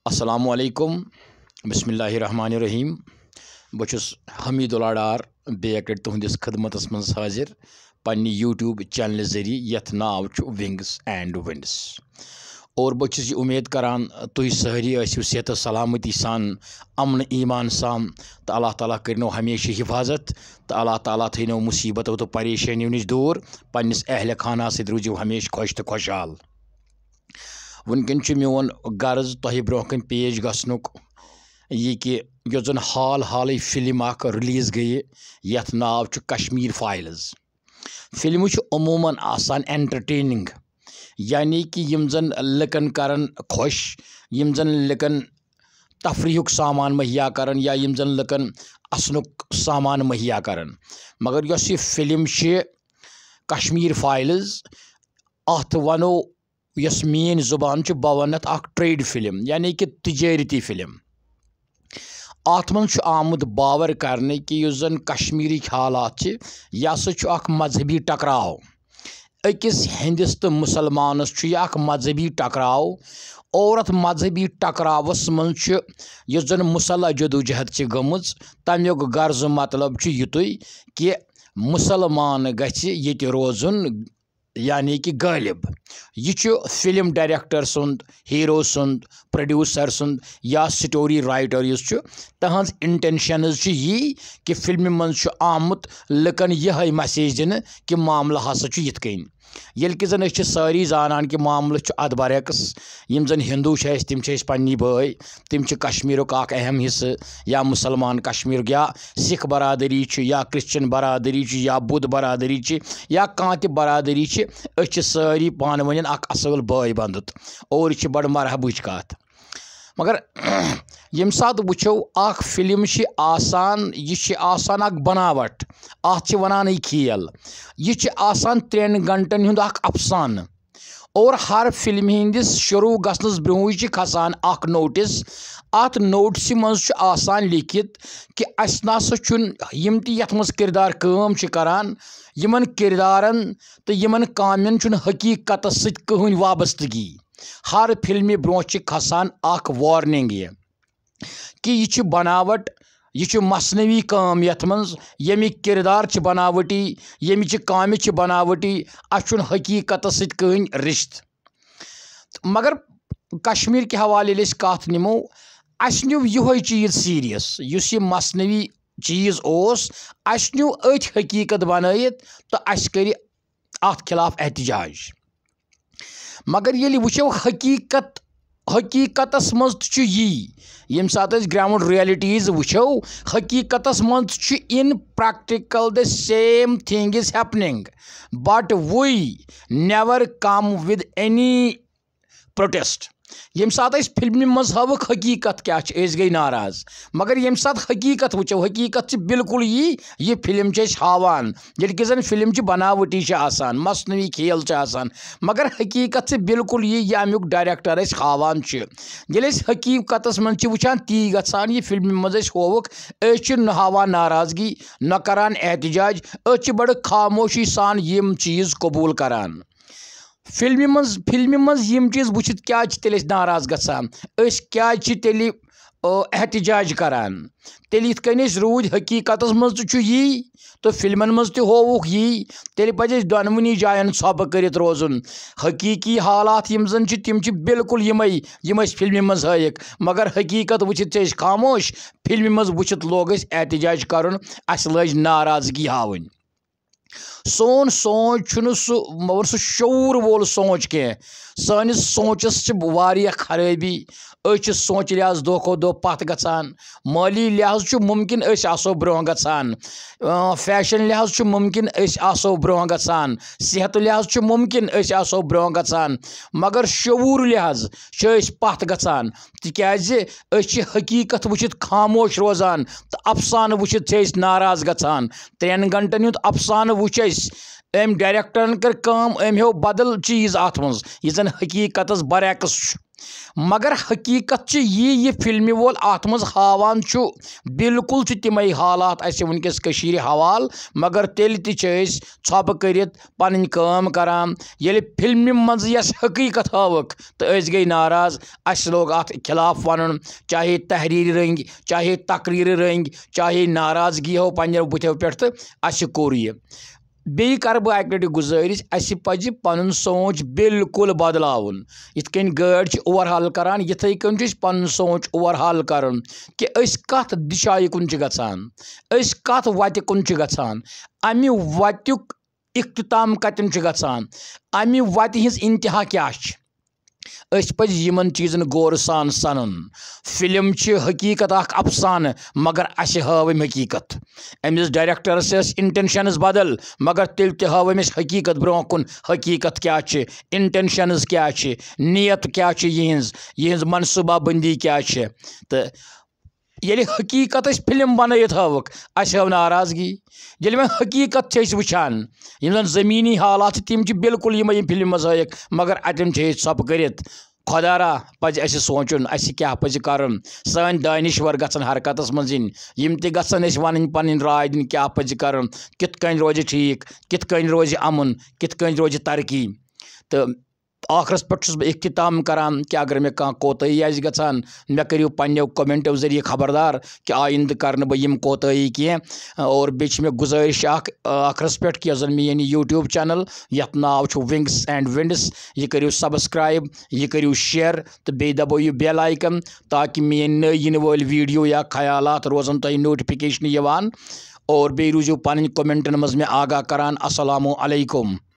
अस्सलामुअलैकुम बिस्मिल्लाहिर्रहमानिर्रहीम। बचुस हमीदुल्लाह डार बेक तुहंदिस खदमतस मज हाजिर पन्नी यूट्यूब चैनल जरिए यथ नाव छु विंग्स एंड विंड्स। और बचुस ये उम्मीद करान तुह सहरी आसियो सेहत सलामती सान अमन ईमान सान तो अल्लाह ताला करनो हमेशा हिफाजत तो अल्लाह ताला थो मुसीबतों तो परेशानियों नश दूर पन्निस अहल खाना सत रूजियो हमेशा खुश तो खुशहाल। वनकन मोन गर्ज तह ब्रोह कन पेश गसनुक ये कि यो जन हाल फिल्म रिलीज गई यथ नाव छु कश्मीर फाइल्स। फिल्म अमूमन आसान एंटरटेनिंग, यानी कि यम जन लकन करन खुश, यम जन लकन तफरीहुक सामान मुहैया करन या यम जन लकन असनुक सामान मुहैया करन। मगर यस ये फिल्म कश्मीर फाइल्स अत वनो यस मेन जुबान बह वन ट्रेड फिल्म, यानी कि तिजारती फिल्म। अत मन आमुद बावर करने कि युस जन कश्मीर हालात यह सह मजहबी टकराव, अकिस हिंदिस तो मुसलमानस यह मजहबी टकराव। और अत मजहबी टकरावस मन युस जन मुसल्ह जदोजहद गमज तमियुक गर्ज मतलब युतुई कि मुसलमान गछि येति रोजुन, यानी कि गालिब। यह फिल्म डायरेक्टर सुंद, हीरो सुंद, प्रोड्यूसर सुंद या स्टोरी राइटर युस तहज इंटेंशनज यी कि फिल्म मन आमुत लुकन यह मैसेज दिन कि मामला हसा यिथ कन ये कि जन सारी जानान कि मामल अद बरक्स। यम जन हिंदू तिम पन्नी भाई, तिम कश्मीरुक अहम हिस्से, या मुसलमान कश्मीर या सिख बरादरी या क्रिश्चियन बरादरी या बुद्ध बरादरी या कह त बरादरी सारी पान वन असल भाई बंदुत और यह बड़ मरहबुच कत। मगर यम सात वुचो फिल्म आसान, यह बनावट, अत वनान खेल, यह आसान 3 घंटन हुंद अफसान। और हर फिल्म हिंदिस शुरू गसनस ब्रोह खसान नोटिस, अत नोटिस मज आसान लिखित कि अस नासा यम यथ मज किरदार काम करान, यमन किरदारन तो यमन कामन हकीकत सहित वाबस्तगी। हर फिल्म ब्रोह खसान वार्निंग ये कि यह बनावट, यह मसनवी काम यथ मज यमिक किरदार बनावटी, यमिच काम बनावटी, अस हकीकत सहित रिश्त। मगर कश्मीर के हवाले कत निमो, अस न्यू यह चीज सीरियस, युस यह मसनवी चीज ओस अस न्यू अथ हकीकत बनायत तो अस कर अत खिलाफ एहतजाज। मगर ये वो हकीकत, हकीकतस मज यी यम सात ग्राउंड रियलिटीज वो हकीकतस मज in practical the same thing is happening but we never come with any protest. यम सात फिल्म मज हावक हकीकत क्या गई नाराज, मगर यम सात हकीकत वो हकीकत बिल्कुल यी फिल्म हावान ये कि जन फिल्म बनावटी आसान, मसनवी खेल आसान, मगर हकीकत बिल्कुल यी अमुक डायरेक्टर हावान। ये हकीकत मन वुचान ती गसान यह फिल्म मज होवक न हावान नाराजगी न करान एहतजाज, बड़ खामोशी सान यम चीज कबूल करान। फिल्म मज यम चीज वुचित क्या तेल नाराज गसान, क्या तेल एहतजाज करान, तेल यिथ कन रूद हकीकत मज तो यी तो फिल्मन मज होवुक यी, तेल पज दोनवनी जायन सब करित रोजुन। हकीकी हालात यम जन तिम बिल्कुल यम फिल्म मज हायक, मगर हकीकत वुचित खामोश, फिल्म मज वुचित लोग एहतजाज करुन, अस लज नाराजगी हावन। सोन सोच सह शूर वोल सोच कह, सानिस सोचस वारिया खराबी, सोच लिहाज दो खो दो पत गसान, माली लिहाज मुमकिन आसो ब्रोह गसान, फैशन लिहाज मुमकिन आसो ब्रोह गसान, सेहत लिहाज मुमकिन आसो ब्रोह गसान, मगर शूर लिहाज पत गसान तिकाज हकीकत वुचित खामोश रोजान तो अफसान वुचित नाराज गसान। 3 घंटन हुंद अफसान वुच अम डायरेक्टरन कर काम, अम हो बदल चीज़ अत मज यह जन हकीकत बरक्स मगर हकीकत यह फिल्म वोल अत मज हावान बिल्कुल तमें हालात वनकस हवाल मगर तेल त्रप कर पन काम करान ये फिल्म मज यस हकीकत हावक तो गई नाराज अस लोग अत खिलाफ वन चाहे तहरीर रंग चाहे तकरीर रंग चाहे नाराजगी हो पन्नों बुथों पे तो अस कोर यह बी कर बह अक लटि गुजारिश अस पज पन सोच बिल्कुल बदलावन इत कन गाड़ी ओवरहाल करान यथे कन पन सोच ओवरहाल कर कि कत दिशाए कुन गसान कत वत कुन गसान अमि वत्युक इख्तिताम कतन गसान अमि वत हिंस इंतहा क्या पज यमन चीज़न गौर सान सनन फिल्म हकीकत अफसान मगर अस हावम हकीकत अमिस डायरेक्टरस इंटेंशनस बदल मगर तेल हावमस हकीकत ब्रो कुन हकीकत क्या इंटेंशनस क्या नीयत क्या यहज मनसूबा बंदी क्या तो ये हकीकत फिल्म बनत हावक अस हाव नाराजगी ये मैं हकीकत वुचान यम ज़मीनी हालात तम बिल्कुल यम फिल्म मज हाक मगर अतम प कर खुदारा पज अस सोचुन अस क्या पज कर सान दानिश्वर गन हरकत मज यम तन वन पन राय दिन क्या पज कर कित कन रोज ठीक कित कन रोज अमन कित कन रोज तरक्की तो आखरस पे बह इख्तिताम करान कि अगर मे कह कोताही गसान मे करियो पन्नो कमेंटो जरिए खबरदार कि आइंद कर बह कोताही कह और बे मे गुजारिश आखरस पे कि जन मेन यूट्यूब चैनल यथ नाव विंग्स एंड विंड्स यह करियो सब्सक्राइब यह करियो शेयर तो बे दबो बेल आइकन ताकि मेन नई इन वाल वीडियो या ख्यालात रोजन तुम नोटिफिकेशन और बे रूजो पन कमेंटन मज मे आगाह करान। अस्सलामु अलैकुम।